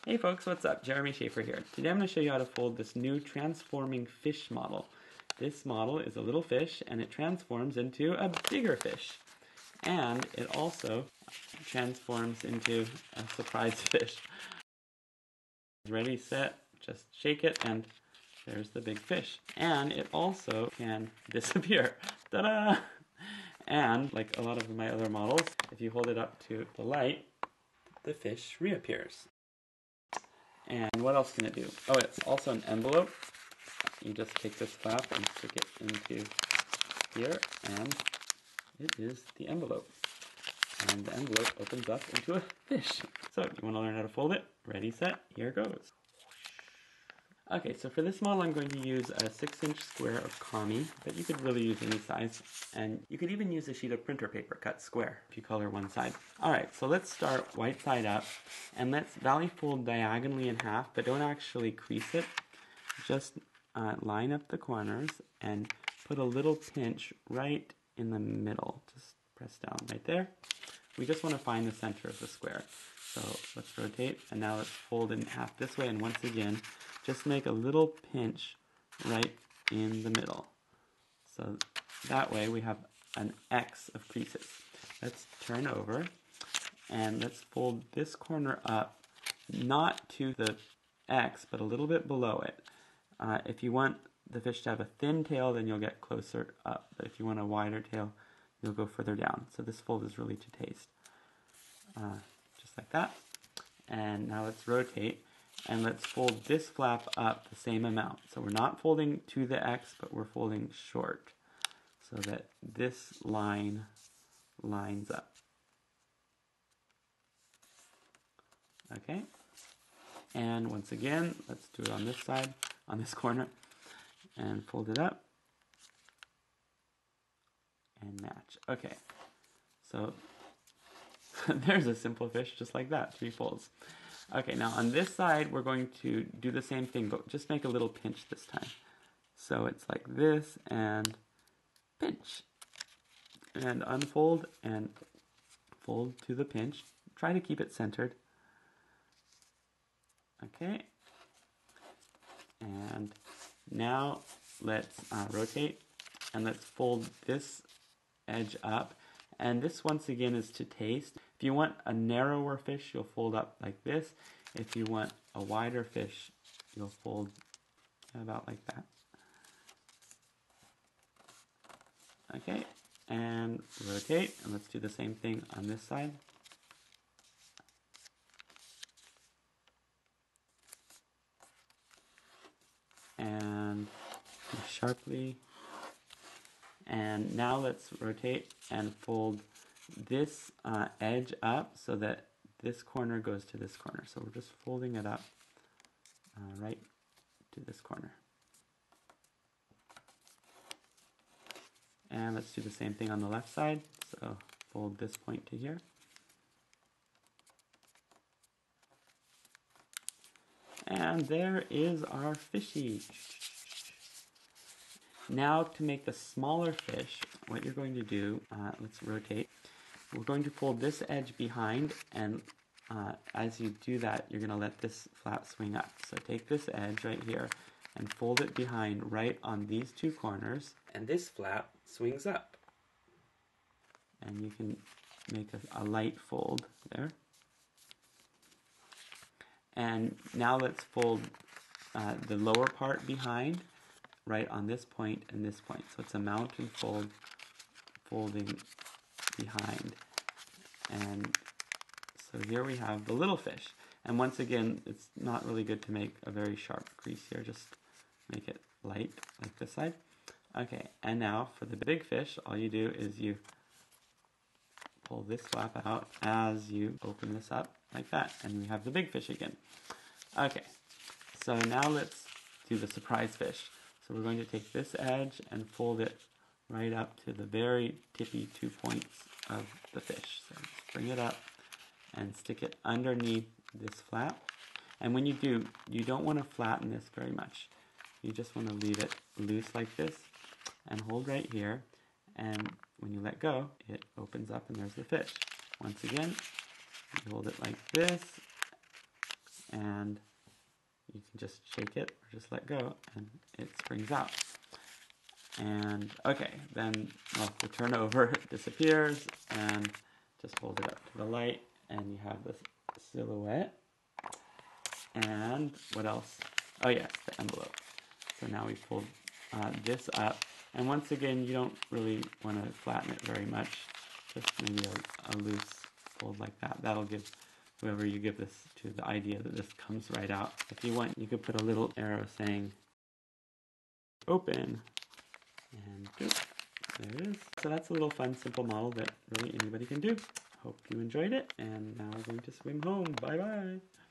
Hey folks, what's up? Jeremy Shafer here. Today I'm going to show you how to fold this new transforming fish model. This model is a little fish and it transforms into a bigger fish. And it also transforms into a surprise fish. Ready, set, just shake it and there's the big fish. And it also can disappear. Ta-da! And like a lot of my other models, if you hold it up to the light, the fish reappears. And what else can it do? Oh, it's also an envelope. You just take this flap and stick it into here, and it is the envelope. And the envelope opens up into a fish. So, you want to learn how to fold it? Ready, set, here goes. Okay, so for this model I'm going to use a 6-inch square of kami, but you could really use any size. And you could even use a sheet of printer paper cut square if you color one side. Alright, so let's start white side up, and let's valley fold diagonally in half, but don't actually crease it. Just line up the corners and put a little pinch right in the middle. Just press down right there. We just want to find the center of the square. So let's rotate, and now let's fold it in half this way, and once again, just make a little pinch right in the middle. So that way we have an X of creases. Let's turn over, and let's fold this corner up, not to the X, but a little bit below it. If you want the fish to have a thin tail, then you'll get closer up. But if you want a wider tail, you'll go further down. So this fold is really to taste. Just like that. And now let's rotate, and let's fold this flap up the same amount. So we're not folding to the X, but we're folding short, so that this line lines up. Okay? And once again, let's do it on this side, on this corner, and fold it up, and match. Okay, so there's a simple fish just like that, 3 folds. Okay, now on this side, we're going to do the same thing, but just make a little pinch this time. So it's like this, and pinch. And unfold, and fold to the pinch. Try to keep it centered. Okay. And now let's rotate, and let's fold this edge up. And this, once again, is to taste. If you want a narrower fish, you'll fold up like this. If you want a wider fish, you'll fold about like that. Okay, and rotate, and let's do the same thing on this side. And sharply. And now let's rotate and fold this edge up so that this corner goes to this corner. So we're just folding it up right to this corner. And let's do the same thing on the left side. So fold this point to here. And there is our fishy. Now to make the smaller fish, what you're going to do, let's rotate. We're going to fold this edge behind, and as you do that, you're going to let this flap swing up. So take this edge right here and fold it behind right on these 2 corners, and this flap swings up. And you can make a light fold there. And now let's fold the lower part behind right on this point and this point. So it's a mountain fold, folding behind. And so here we have the little fish. And once again, it's not really good to make a very sharp crease here. Just make it light like this side. Okay, and now for the big fish, all you do is you pull this flap out as you open this up like that, and we have the big fish again. Okay, so now let's do the surprise fish. So we're going to take this edge and fold it right up to the very tippy 2 points of the fish. So just bring it up and stick it underneath this flap. And when you do, you don't want to flatten this very much. You just want to leave it loose like this and hold right here. And when you let go, it opens up and there's the fish. Once again, you hold it like this and you can just shake it or just let go and it springs out. And okay, then the turnover disappears, and just hold it up to the light and you have this silhouette. And what else? Oh yes, the envelope. So now we pulled this up, and once again you don't really want to flatten it very much, just maybe a loose fold like that. That'll give whoever you give this to the idea that this comes right out. If you want, you could put a little arrow saying open, and boop, there it is. So that's a little fun, simple model that really anybody can do. Hope you enjoyed it, and now we're going to swim home. Bye bye.